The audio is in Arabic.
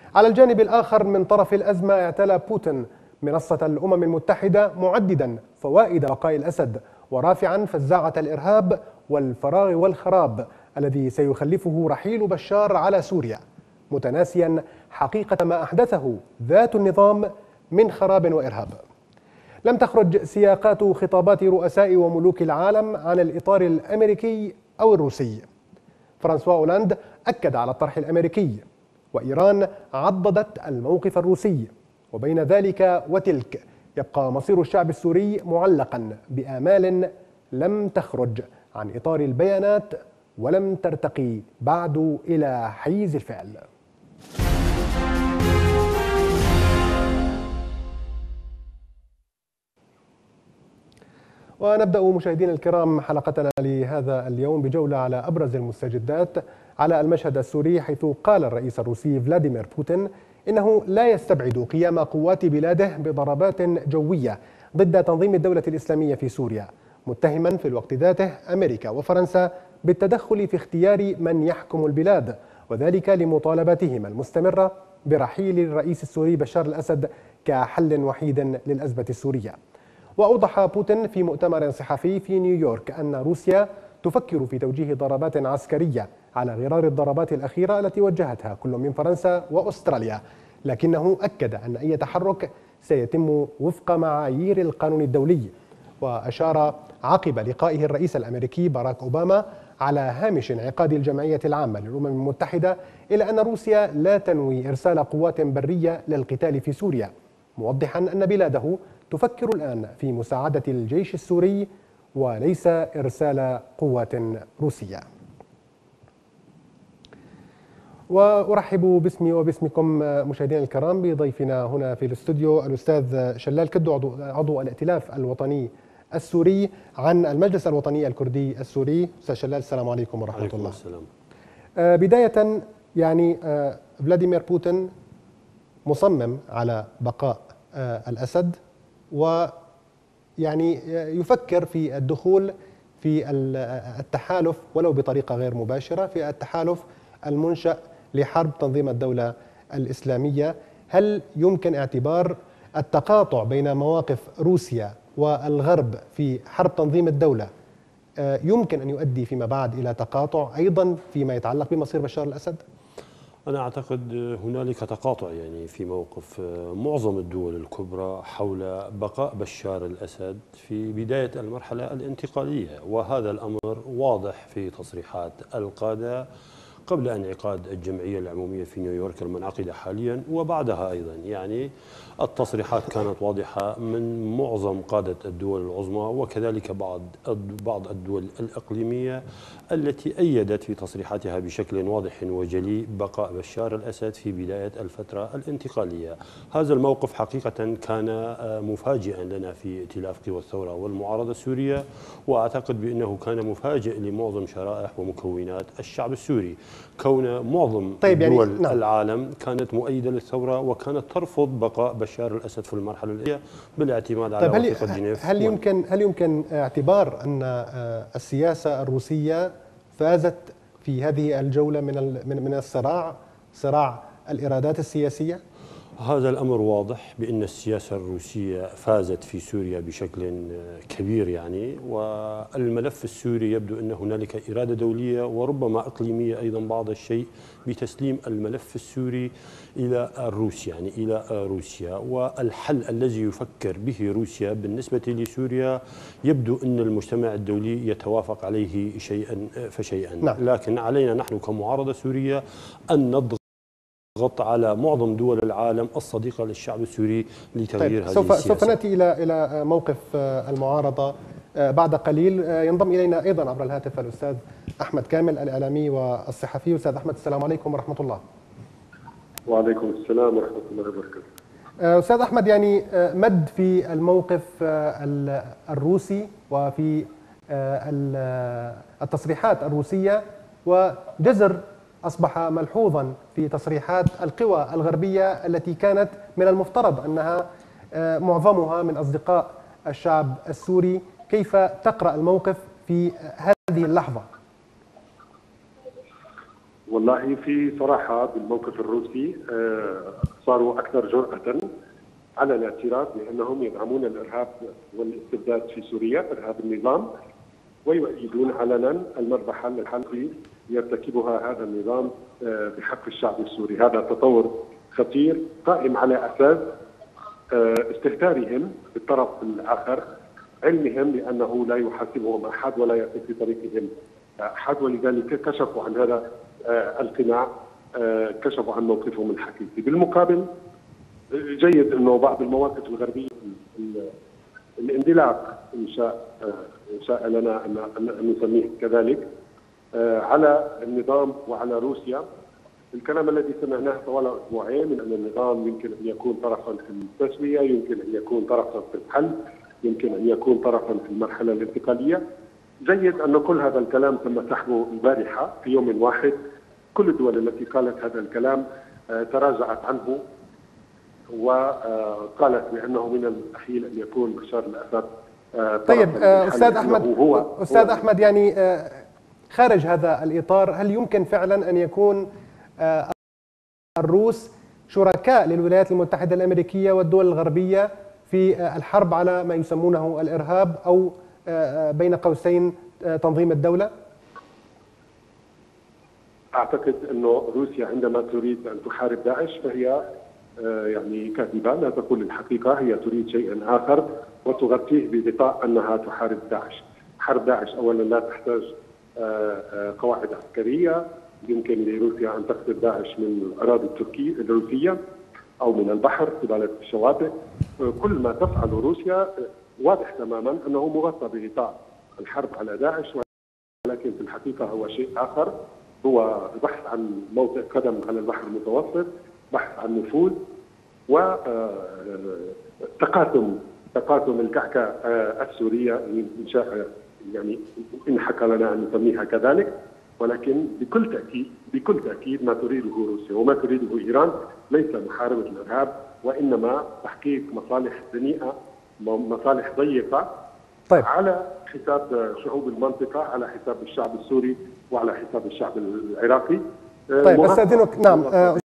على الجانب الآخر من طرف الأزمة اعتلى بوتين منصة الأمم المتحدة معددا فوائد بقاء الأسد ورافعا فزاعة الإرهاب والفراغ والخراب الذي سيخلفه رحيل بشار على سوريا، متناسيا حقيقة ما أحدثه ذات النظام من خراب وإرهاب. لم تخرج سياقات خطابات رؤساء وملوك العالم عن الإطار الأمريكي أو الروسي. فرانسوا أولاند أكد على الطرح الأمريكي، وإيران عضدت الموقف الروسي، وبين ذلك وتلك يبقى مصير الشعب السوري معلقا بآمال لم تخرج عن إطار البيانات ولم ترتقي بعد إلى حيز الفعل. ونبدأ مشاهدينا الكرام حلقتنا لهذا اليوم بجولة على أبرز المستجدات على المشهد السوري، حيث قال الرئيس الروسي فلاديمير بوتين إنه لا يستبعد قيام قوات بلاده بضربات جوية ضد تنظيم الدولة الإسلامية في سوريا، متهما في الوقت ذاته أمريكا وفرنسا بالتدخل في اختيار من يحكم البلاد، وذلك لمطالباتهما المستمرة برحيل الرئيس السوري بشار الأسد كحل وحيد للأزمة السورية. وأوضح بوتين في مؤتمر صحفي في نيويورك أن روسيا تفكر في توجيه ضربات عسكرية على غرار الضربات الأخيرة التي وجهتها كل من فرنسا وأستراليا، لكنه أكد أن أي تحرك سيتم وفق معايير القانون الدولي. وأشار عقب لقائه الرئيس الأمريكي باراك أوباما على هامش انعقاد الجمعية العامة للأمم المتحدة إلى أن روسيا لا تنوي إرسال قوات برية للقتال في سوريا، موضحا أن بلاده تفكر الآن في مساعدة الجيش السوري وليس إرسال قوات روسية. وأرحب باسمي وباسمكم مشاهدينا الكرام بضيفنا هنا في الاستوديو الأستاذ شلال كدو، عضو الائتلاف الوطني السوري عن المجلس الوطني الكردي السوري. أستاذ شلال، السلام عليكم ورحمة الله. السلام. بداية فلاديمير بوتين مصمم على بقاء الأسد، يفكر في الدخول في التحالف ولو بطريقة غير مباشرة، في التحالف المنشأ لحرب تنظيم الدولة الإسلامية. هل يمكن اعتبار التقاطع بين مواقف روسيا والغرب في حرب تنظيم الدولة يمكن أن يؤدي فيما بعد إلى تقاطع أيضا فيما يتعلق بمصير بشار الأسد؟ أنا أعتقد هنالك تقاطع في موقف معظم الدول الكبرى حول بقاء بشار الأسد في بداية المرحلة الانتقالية، وهذا الأمر واضح في تصريحات القادة قبل انعقاد الجمعية العمومية في نيويورك المنعقدة حاليا، وبعدها أيضا التصريحات كانت واضحة من معظم قادة الدول العظمى، وكذلك بعض الدول الإقليمية التي أيدت في تصريحاتها بشكل واضح وجلي بقاء بشار الأسد في بداية الفترة الانتقالية. هذا الموقف حقيقة كان مفاجئا لنا في ائتلاف قوى الثورة والمعارضة السورية، وأعتقد بأنه كان مفاجئ لمعظم شرائح ومكونات الشعب السوري، كون معظم دول العالم كانت مؤيدة للثورة وكانت ترفض بقاء بشار الأسد في المرحلة الأولى بالاعتماد على وثيقة جنيف. هل يمكن اعتبار أن السياسة الروسية فازت في هذه الجولة من صراع الإرادات السياسية؟ هذا الأمر واضح بأن السياسة الروسية فازت في سوريا بشكل كبير، والملف السوري يبدو أن هنالك إرادة دولية وربما إقليمية أيضا بعض الشيء بتسليم الملف السوري إلى الروس، إلى روسيا، والحل الذي يفكر به روسيا بالنسبة لسوريا يبدو أن المجتمع الدولي يتوافق عليه شيئا فشيئا. لكن علينا نحن كمعارضة سورية أن نضغط على معظم دول العالم الصديقة للشعب السوري لتغيير هذه السياسة. سوف نأتي إلى موقف المعارضة بعد قليل. ينضم إلينا أيضا عبر الهاتف الأستاذ أحمد كامل الإعلامي والصحفي. أستاذ أحمد، السلام عليكم ورحمة الله. وعليكم السلام ورحمة الله وبركاته. أستاذ أحمد، مد في الموقف الروسي وفي التصريحات الروسية، وجزر أصبح ملحوظا في تصريحات القوى الغربية التي كانت من المفترض أنها معظمها من أصدقاء الشعب السوري. كيف تقرأ الموقف في هذه اللحظة؟ والله في صراحة بالموقف الروسي صاروا أكثر جرأة على الاعتراف بأنهم يدعمون الإرهاب والاستبداد في سوريا، إرهاب النظام، ويؤيدون علنا المذبحة التي يرتكبها هذا النظام بحق الشعب السوري. هذا تطور خطير قائم على أساس استهتارهم بالطرف الآخر، علمهم بأنه لا يحاسبهم أحد ولا يأتي في طريقهم أحد، ولذلك كشفوا عن هذا القناع، كشفوا عن موقفهم الحقيقي. بالمقابل جيد أنه بعض المواقف الغربية الاندلاع إن شاء لنا أن نسميه كذلك على النظام وعلى روسيا. الكلام الذي سمعناه طوال أسبوعين من أن النظام يمكن أن يكون طرفا في التسوية، يمكن أن يكون طرفا في الحل، يمكن أن يكون طرفا في المرحلة الانتقالية. جيد أن كل هذا الكلام تم سحبه البارحة في يوم واحد. كل الدول التي قالت هذا الكلام تراجعت عنه وقالت بأنه من المستحيل أن يكون بشار الأسد. طيب أستاذ أحمد يعني خارج هذا الإطار، هل يمكن فعلا أن يكون الروس شركاء للولايات المتحدة الأمريكية والدول الغربية في الحرب على ما يسمونه الإرهاب أو بين قوسين تنظيم الدولة؟ أعتقد أنه روسيا عندما تريد أن تحارب داعش فهي يعني كاذبة، لا تقول الحقيقة، هي تريد شيئا آخر وتغطيه بغطاء أنها تحارب داعش. حرب داعش أولا لا تحتاج قواعد عسكرية، يمكن لروسيا أن تقصد داعش من الأراضي الروسية أو من البحر قبالة الشواطئ. كل ما تفعل روسيا واضح تماما أنه مغطى بغطاء الحرب على داعش، ولكن في الحقيقة هو شيء آخر، هو البحث عن موطئ قدم على البحر المتوسط، بحث عن نفوذ تقاسم الكعكة السورية إن شاء يعني إن حكى لنا أن نسميها كذلك. ولكن بكل تأكيد ما تريده روسيا وما تريده إيران ليس محاربة الإرهاب، وإنما تحقيق مصالح دنيئة، مصالح ضيقة. طيب. على حساب شعوب المنطقة، على حساب الشعب السوري وعلى حساب الشعب العراقي. طيب أستاذنك. نعم